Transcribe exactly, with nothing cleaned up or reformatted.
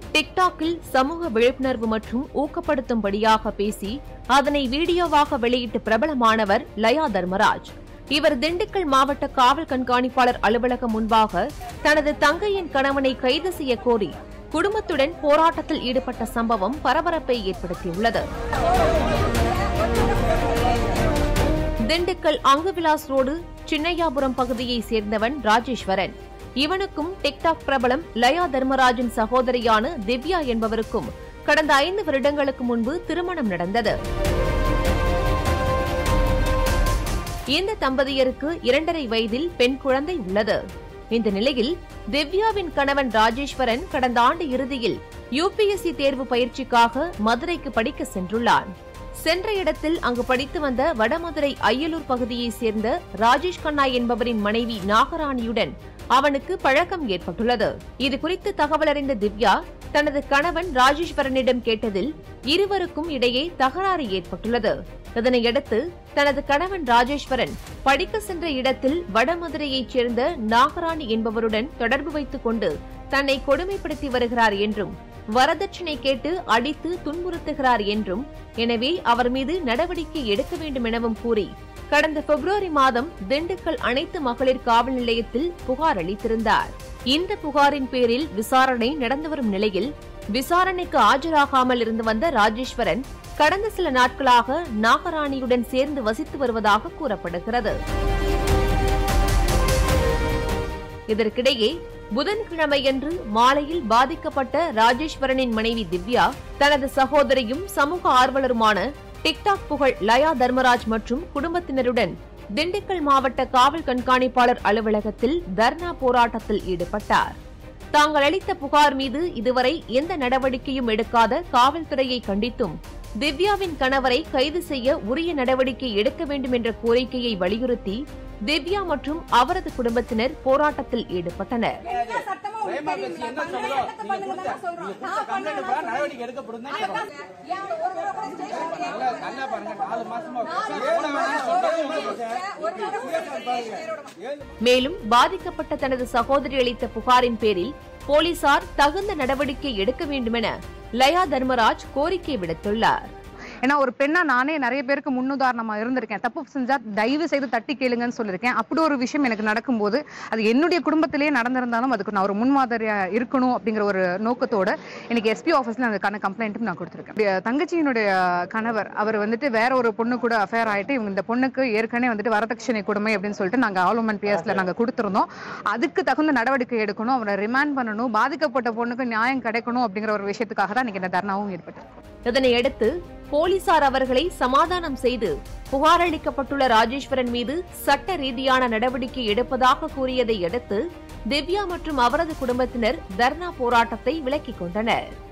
டிக்டாக்கில் சமூக விழிப்புணர்வு மற்றும் ஊக்கப்படுத்தும்படியாக பேசி அதனை வீடியோவாக வெளியிட்டு பிரபலமானவர் லயா தர்மராஜ். இவர் திண்டுக்கல் மாவட்ட காவல் கண்காணிப்பாளர் அலுவலகம் முன்பாக தனது தங்கையின் கணவனை கைது செய்ய கோரி குடும்பத்துடன் போராட்டத்தில் ஈடுபட்ட சம்பவம் பரபரப்பை ஏற்படுத்தியுள்ளது. திண்டுக்கல் அங்குவிலாஸ் ரோடு சின்னையாபுரம் பகுதியைச் சேர்ந்தவன் ராஜேஸ்வரன். இவனுக்கும் டிக்டாக் பிரபலம் லயா தர்மராஜின் சகோதரியான திவ்யா என்பவருக்கும் கடந்த ஐந்து வருடங்களுக்கு முன்பு திருமணம் நடந்தது. இந்த தம்பதியருக்கு இரண்டரை வயதில் பெண் குழந்தை உள்ளது. இந்த நிலையில் திவ்யாவின் கணவன் ராஜேஸ்வரன் கடந்த ஆண்டு இறுதியில் யுபிஎஸ்சி தேர்வு பயிற்சிக்காக மதுரைக்கு படிக்க சென்றுள்ளான். சென்ற இடத்தில் அங்கு படித்து வந்த வடமதுரை அய்யலூர் பகுதியைச் சேர்ந்த ராஜேஷ் கண்ணா என்பவரின் மனைவி நாகராணியுடன் அவனுக்கு பழக்கம் ஏற்பட்டுள்ளது. இதுகுறித்து தகவல் அறிந்த திவ்யா தனது கணவன் ராஜேஸ்வரனிடம் கேட்டதில் இருவருக்கும் இடையே தகராறு ஏற்பட்டுள்ளது. இதனையடுத்து தனது கணவன் ராஜேஸ்வரன் படிக்க சென்ற இடத்தில் வடமதுரையைச் சேர்ந்த நாகராணி என்பவருடன் தொடர்பு வைத்துக் கொண்டு தன்னை கொடுமைப்படுத்தி வருகிறார் என்றும் வரதட்சணை கேட்டு அடித்து துன்புறுத்துகிறார் என்றும், எனவே அவர் மீது நடவடிக்கை எடுக்க வேண்டும் எனவும் கூறி கடந்த பிப்ரவரி மாதம் திண்டுக்கல் அனைத்து மகளிர் காவல் நிலையத்தில் புகார் அளித்திருந்தார். இந்த புகாரின் பேரில் விசாரணை நடந்து வரும் நிலையில் விசாரணைக்கு ஆஜராகாமல் இருந்து வந்த ராஜேஸ்வரன் கடந்த சில நாட்களாக நாகராணியுடன் சேர்ந்து வசித்து வருவதாக கூறப்படுகிறது. இதற்கிடையே புதன்கிழமையன்று மாலையில் பாதிக்கப்பட்ட ராஜேஸ்வரனின் மனைவி திவ்யா தனது சகோதரியும் சமூக ஆர்வலருமான டிக்டாக் புகழ் லயா தர்மராஜ் மற்றும் குடும்பத்தினருடன் திண்டுக்கல் மாவட்ட காவல் கண்காணிப்பாளர் அலுவலகத்தில் தர்ணா போராட்டத்தில் ஈடுபட்டார். தாங்கள் அளித்த புகார் மீது இதுவரை எந்த நடவடிக்கையும் எடுக்காத காவல்துறையை கண்டித்தும் திவ்யாவின் கணவரை கைது செய்ய உரிய நடவடிக்கை எடுக்க வேண்டும் என்ற கோரிக்கையை வலியுறுத்தி திவ்யா மற்றும் அவரது குடும்பத்தினர் போராட்டத்தில் ஈடுபட்டனர். மேலும் பாதிக்கப்பட்ட தனது சகோதரி அளித்த புகாரின் பேரில் போலீசார் தகுந்த நடவடிக்கை எடுக்க வேண்டுமென லயா தர்மராஜ் கோரிக்கை விடுத்துள்ளார். ஏன்னா ஒரு பெண்ணா நானே நிறைய பேருக்கு முன்னுதாரணமா இருந்திருக்கேன். தப்பு செஞ்சா தயவு செய்து தட்டி கேளுங்கன்னு சொல்லியிருக்கேன். அப்படி ஒரு விஷயம் எனக்கு நடக்கும்போது அது என்னுடைய குடும்பத்திலேயே நடந்திருந்தாலும் அதுக்கு நான் ஒரு முன்மாதிரியா இருக்கணும் அப்படிங்கிற ஒரு நோக்கத்தோட எனக்கு எஸ்பி ஆஃபீஸ்ல அதுக்கான கம்ப்ளைண்ட்டும் நான் கொடுத்துருக்கேன். தங்கச்சியினுடைய கணவர் அவர் வந்துட்டு வேற ஒரு பொண்ணு கூட அஃபேர் ஆயிட்டு இவங்க இந்த பொண்ணுக்கு ஏற்கனவே வந்துட்டு வரதட்சணை கொடுமை அப்படின்னு சொல்லிட்டு நாங்கள் ஆலோமன் பிஎஸ்ல நாங்கள் கொடுத்துருந்தோம். அதுக்கு தகுந்த நடவடிக்கை எடுக்கணும், அவரை ரிமாண்ட் பண்ணணும், பாதிக்கப்பட்ட பொண்ணுக்கு நியாயம் கிடைக்கணும் அப்படிங்கிற ஒரு விஷயத்துக்காக தான் இன்னைக்கு இந்த தர்ணாவும் ஏற்பட்டிருக்கு. இதனையடுத்து போலீசார் அவர்களை சமாதானம் செய்து புகார் அளிக்கப்பட்டுள்ள ராஜேஸ்வரன் மீது சட்ட ரீதியான நடவடிக்கை எடுப்பதாக கூறியதை அடுத்து திவ்யா மற்றும் அவரது குடும்பத்தினர் தர்ணா போராட்டத்தை விலக்கிக் கொண்டனர்.